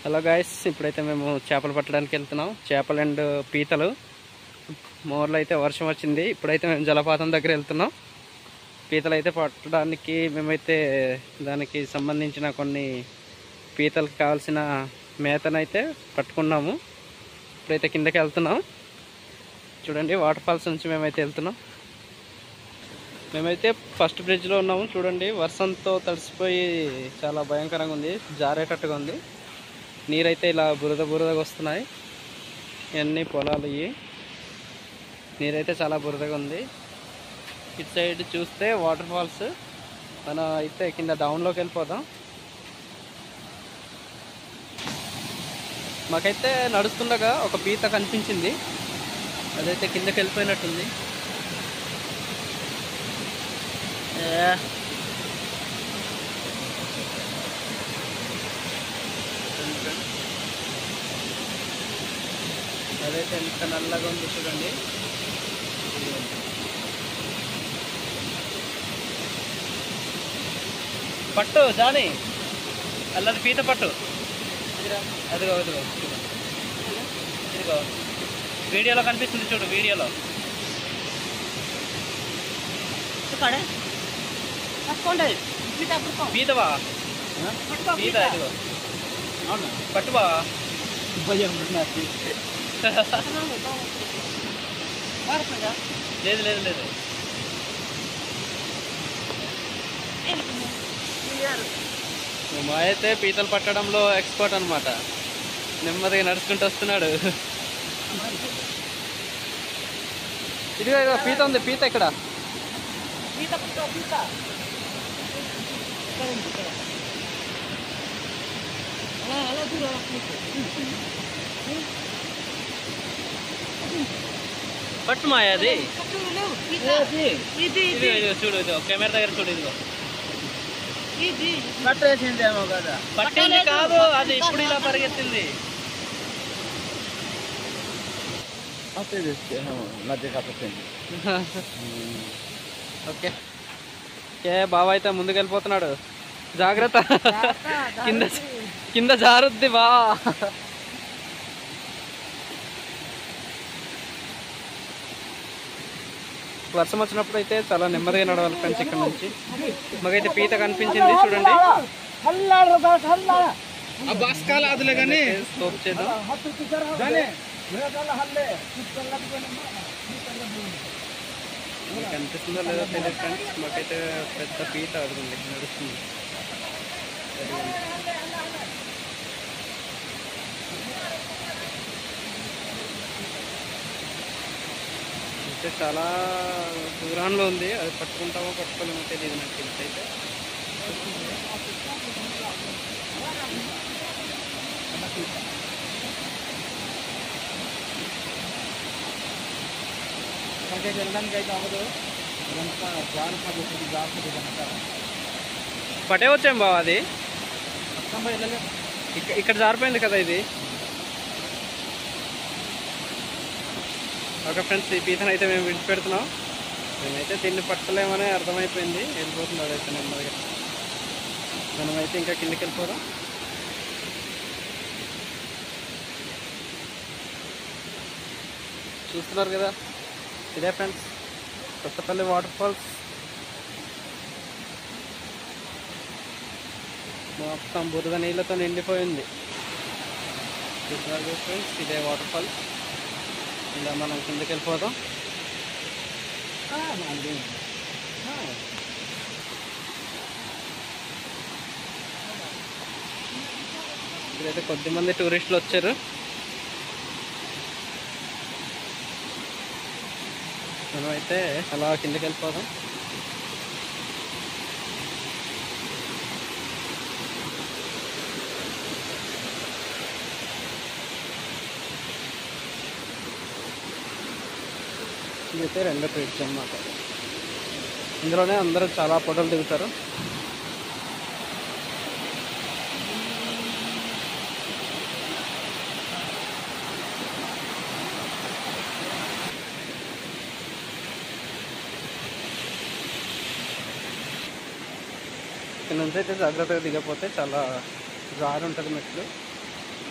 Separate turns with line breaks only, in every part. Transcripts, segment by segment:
Hello guys, ఇప్పుడైతే మేము చేపలు పట్టడానికి వెళ్తున్నాం. చేపలు అండ్ పీతలు. మోర్లో అయితే వర్షం వచ్చింది. ఇప్పుడైతే మేము జలపాతం దగ్గర వెళ్తున్నాం. పీతలు అయితే పట్టడానికి మేమైతే దానికి సంబంధించిన కొన్ని పీతలకు కావాల్సిన మేతనైతే పట్టుకున్నాము. ఇప్పుడైతే కిందకి వెళ్తున్నాం. చూడండి, వాటర్ ఫాల్స్ నుంచి మేమైతే వెళ్తున్నాం. మేమైతే ఫస్ట్ బ్రిడ్జ్లో ఉన్నాము. చూడండి, వర్షంతో తడిసిపోయి చాలా భయంకరంగా ఉంది, జారేటట్టుగా ఉంది. నీరైతే ఇలా బురదగా వస్తున్నాయి. ఇవన్నీ పొలాలు. ఇవి నీరైతే చాలా బురదగా ఉంది. ఇటు సైడ్ చూస్తే వాటర్ ఫాల్స్. మనం అయితే కింద డౌన్లోకి వెళ్ళిపోదాం. మాకైతే నడుస్తుండగా ఒక పీత కనిపించింది. అదైతే కిందకి వెళ్ళిపోయినట్టుంది. అదైతే ఎంత నల్లగా ఉంది చూడండి. పట్టు జాని, అల్లది పీత పట్టు. అదిగో అదిగో ఇదిగో వీడియోలో కనిపిస్తుంది చూడు. వీడియోలో పీతవా? పీత అదిగో పట్టువా. లేదు లేదు లేదు. మా అయితే పీతలు పట్టడంలో ఎక్స్పర్ట్ అనమాట. నెమ్మదిగా నడుచుకుంటూ వస్తున్నాడు. ఇదిగో ఇదిగో పీత ఉంది. పీత ఇక్కడ. పట్టు మాయ అది. చూడు, ఇదిగో కెమెరా దగ్గర చూడు. ఇదిగో పట్టేసిందేమో కదా. పట్టింది కాదు, అది ఇప్పుడు ఇలా పరిగెత్తింది. ఓకే ఓకే, బావ అయితే ముందుకు వెళ్ళిపోతున్నాడు. జాగ్రత్త, కింద కింద జారుద్ది బా. వర్షం వచ్చినప్పుడు అయితే చాలా నెమ్మదిగా నడవాలి ఫ్రెండ్స్. ఇక్కడ నుంచి మాకైతే పీత కనిపించింది చూడండి. కనిపిస్తుందో లేదో తెలియదు ఫ్రెండ్స్. మాకైతే పెద్ద పీత అదుగుంది, నడుస్తుంది. అయితే చాలా దూరంలో ఉంది. అది పట్టుకుంటామో పట్టుకోలేమో తెలియదు నాకు తెలిసి. అయితే వెళ్ళడానికి అయితే అవ్వదు. పట్టే వచ్చాం బావ. అది ఇక్కడ జారిపోయింది కదా ఇది. ఓకే ఫ్రెండ్స్, ఈ పీతను అయితే మేము విడిచిపెడుతున్నాం. మేమైతే దీన్ని పట్టలేమని అర్థమైపోయింది. వెళ్ళిపోతున్నాడు అయితే నెమ్మదిగా. మనమైతే ఇంకా కిందకి వెళ్ళిపోదాం. చూస్తున్నారు కదా, ఇదే ఫ్రెండ్స్ కొత్తపల్లి వాటర్ ఫాల్స్. మొత్తం బురద నీళ్ళతో నిండిపోయింది. చూస్తున్నారు కదా ఫ్రెండ్స్, ఇదే వాటర్ ఫాల్స్. ఇలా మనం కిందకి వెళ్ళిపోదాం. ఇక్కడైతే కొద్దిమంది టూరిస్టులు వచ్చారు. మనమైతే అలా కిందకి వెళ్ళిపోదాం. ఇదైతే రెండో బ్రిడ్జ్ అన్నమాట. ఇందులోనే అందరూ చాలా ఫోటోలు దిగుతారు. ఇక్కడ నుంచి అయితే జాగ్రత్తగా దిగపోతే చాలా జారు ఉంటుంది మెట్లు.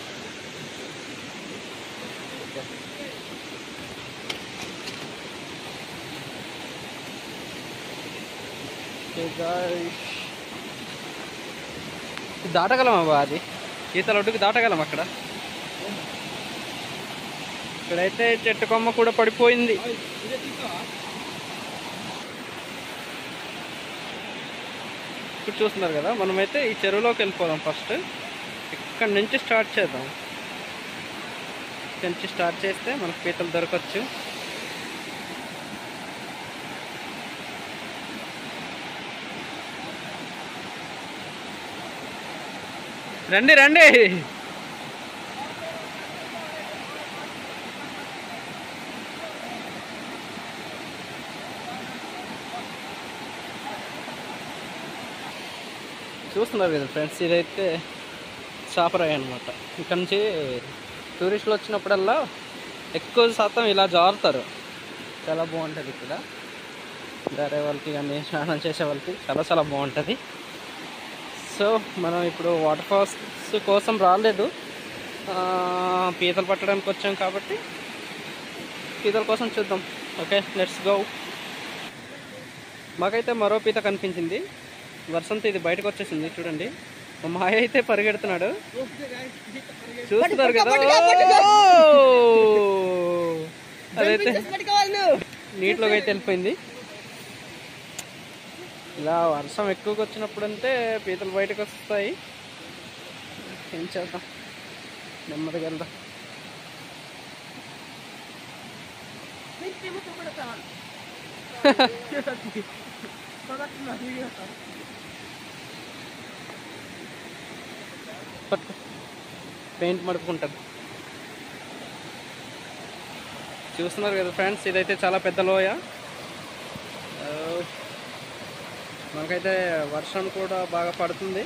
దాటగలం అబ్బా, అది ఈతల ఒడ్డుకి దాటగలం అక్కడ. ఇక్కడైతే చెట్టు కొమ్మ కూడా పడిపోయింది. ఇప్పుడు చూస్తున్నారు కదా, మనమైతే ఈ చెరువులోకి వెళ్ళిపోదాం. ఫస్ట్ ఇక్కడ నుంచి స్టార్ట్ చేద్దాం. ఇక్కడ నుంచి స్టార్ట్ చేస్తే మనకు పీతలు దొరకచ్చు. రండి రండి. చూస్తున్నారు కదా ఫ్రెండ్స్, ఇదైతే చాపరాయి అనమాట. ఇక్కడ నుంచి టూరిస్టులు వచ్చినప్పుడల్లా ఎక్కువ శాతం ఇలా జారుతారు. చాలా బాగుంటుంది ఇక్కడ. జారే వాళ్ళకి కానీ స్నానం చేసే వాళ్ళకి చాలా చాలా బాగుంటుంది. సో మనం ఇప్పుడు వాటర్ ఫాల్స్ కోసం రాలేదు, పీతలు పట్టడానికి వచ్చాం కాబట్టి పీతల కోసం చూద్దాం. Okay, let's go. మాకైతే మరో పీత కనిపించింది. వర్షంతో ఇది బయటకు వచ్చేసింది. చూడండి, మా మాయ అయితే పరిగెడుతున్నాడు. చూస్తున్నారు కదా, అదైతే నీటిలోకి అయితే వెళ్ళిపోయింది. ఇలా వర్షం ఎక్కువగా వచ్చినప్పుడు అంటే పీతలు బయటకు వస్తాయి. ఏం చేద్దాం, నెమ్మదిగా వెళ్దాం. పెయింట్ మడుపుకుంటారు. చూస్తున్నారు కదా ఫ్రెండ్స్, ఇదైతే చాలా పెద్ద లోయ. మనకైతే వర్షం కూడా బాగా పడుతుంది.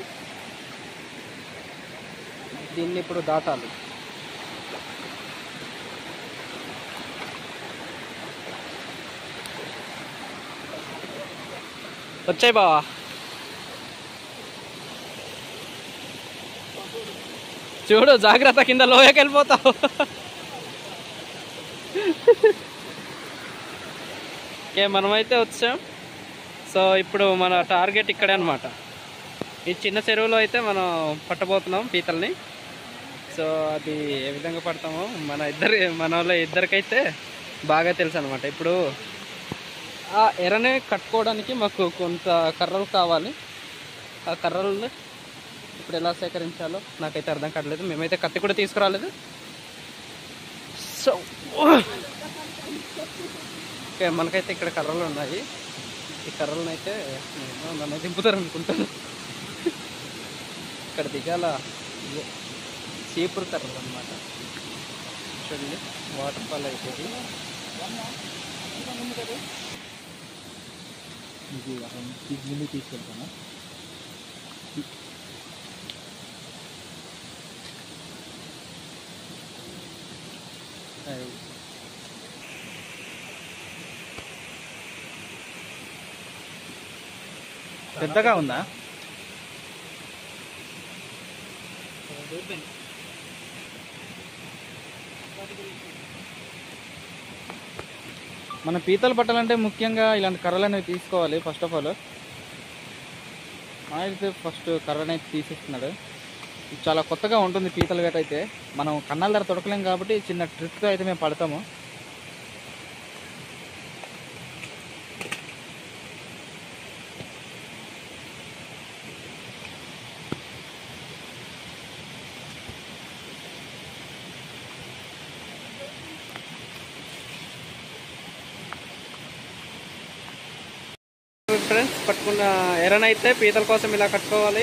దీన్ని ఇప్పుడు దాటాలి. వచ్చాయి బావా. చూడు, జాగ్రత్త, కింద లోయకి వెళ్ళిపోతావు. ఓకే, మనమైతే వచ్చాం. సో ఇప్పుడు మన టార్గెట్ ఇక్కడే అనమాట. ఈ చిన్న చెరువులో అయితే మనం పట్టబోతున్నాం పీతల్ని. సో అది ఏ విధంగా పడతామో మన వాళ్ళ ఇద్దరికైతే బాగా తెలుసు అనమాట. ఇప్పుడు ఆ ఎరని కట్టుకోవడానికి మాకు కొంత కర్రలు కావాలి. ఆ కర్రలు ఇప్పుడు ఎలా సేకరించాలో నాకైతే అర్థం కావట్లేదు. మేమైతే కత్తి కూడా తీసుకురాలేదు. సో ఓకే, మనకైతే ఇక్కడ కర్రలు ఉన్నాయి. ఈ కర్రలను అయితే నన్ను దింపుతారు అనుకుంటాను. ఇక్కడ దిగాల చీపురు కర్రలు అనమాట. చూడండి, వాటర్ ఫాల్ అవుతుంది. తీసుకెళ్తాను. పెద్దగా ఉందా? మన పీతలు పట్టాలంటే ముఖ్యంగా ఇలాంటి కర్రలు అనేవి తీసుకోవాలి. ఫస్ట్ ఆఫ్ ఆల్ అయితే ఫస్ట్ కర్ర అనేది తీసేస్తున్నాడు. ఇది చాలా కొత్తగా ఉంటుంది పీతల వేట అయితే. మనం కన్నాల ధర తొడకలేం కాబట్టి చిన్న ట్రిక్తో అయితే మేము పడతాము. ఫ్రెండ్స్, పట్టుకున్న ఎరనైతే పీతల కోసం ఇలా కట్టుకోవాలి.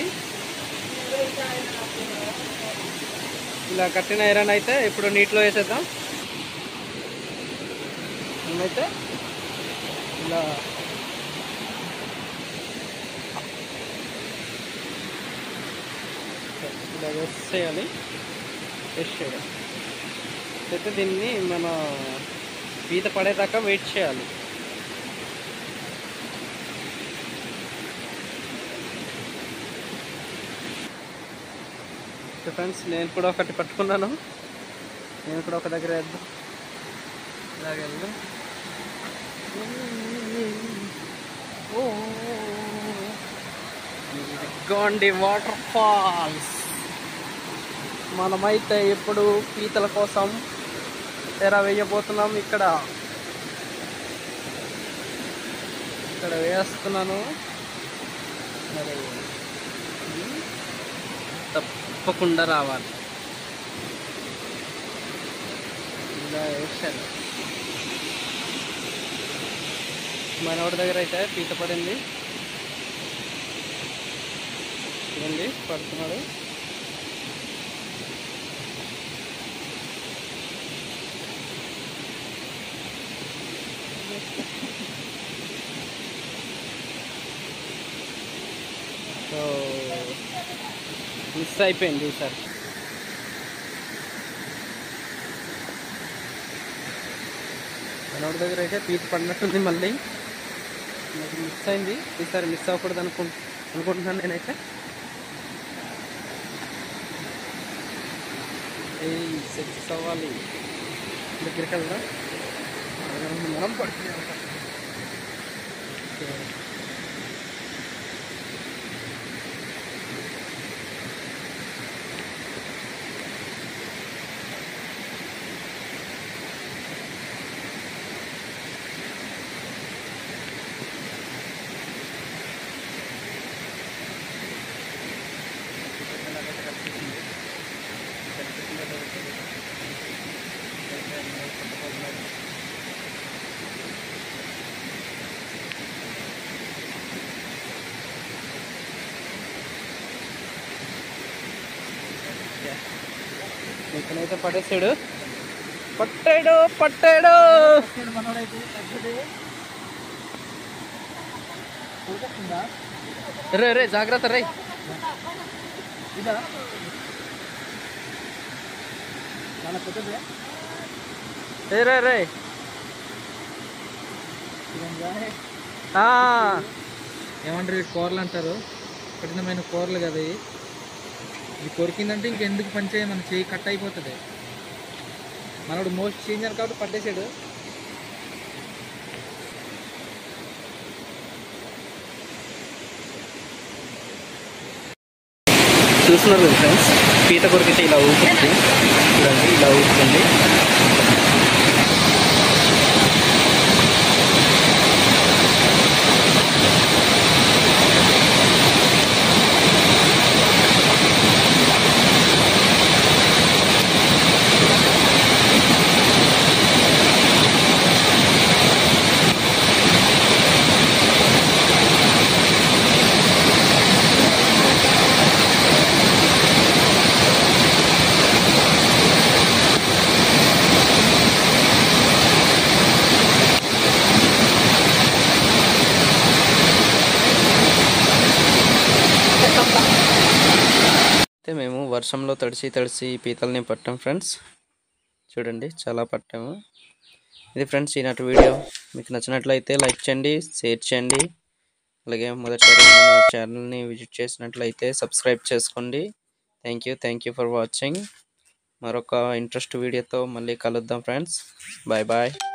ఇలా కట్టిన ఎరన్ అయితే ఇప్పుడు నీటిలో వేసేద్దాం. మేమైతే ఇలా ఇలా వేసేయాలి. వేస్ట్ చేయడం అయితే దీన్ని మన పీత పడేదాకా వెయిట్ చేయాలి. ఫ్రెండ్స్, నేను కూడా ఒకటి పట్టుకున్నాను. నేను కూడా ఒక దగ్గర వేద్దాం. ఇలాగ వెళ్దాం. ఇదిగోండి వాటర్ ఫాల్స్. మనమైతే ఇప్పుడు పీతల కోసం తెర వేయబోతున్నాం. ఇక్కడ వేస్తున్నాను. మరి తప్పకుండా రావాలి. ఇలా వేసాను. మనోడి దగ్గర అయితే పీత పడింది. చూడండి పడుతున్నాడు. సో మిస్ అయిపోయింది ఈసారి. మనోడి దగ్గర అయితే పీత పడినట్టుంది. మళ్ళీ నాకు మిస్ అయింది. ఈసారి మిస్ అవ్వకూడదు అనుకుంటున్నాను నేనైతే. సక్సెస్ అవ్వాలి. దగ్గరికి వెళ్దాం. మనం పడుతున్నాం. ఇతనైతే పట్టేసాడు. పట్టాడు. రే జాగ్రత్త రే. రే
ఏమంటారు కూరలు అంటారు. కఠినమైన కూరలు కదా ఇది కొరికిందంటే ఇంకెందుకు పనిచేయ, మన చేయి కట్ అయిపోతుంది. మనోడు మోస్ట్ సీనియర్ కాబట్టి పట్టేసాడు.
చూస్తున్నారు కదా ఫ్రెండ్స్, పీత కొరికితే ఇలా ఊపుతుంది. చూడండి ఇలా ఊపుతుంది. అయితే మేము వర్షంలో తడిసి పీతల్ని పట్టాం ఫ్రెండ్స్. చూడండి చాలా పట్టాము. ఇది ఫ్రెండ్స్ ఈనాటి వీడియో. మీకు నచ్చినట్లయితే లైక్ చేయండి, షేర్ చేయండి. అలాగే మొదటిసారి మన ఛానల్ని విజిట్ చేసినట్లయితే సబ్స్క్రైబ్ చేసుకోండి. Thank you for watching. మరొక ఇంట్రెస్ట్ వీడియోతో మళ్ళీ కలుద్దాం ఫ్రెండ్స్. బాయ్.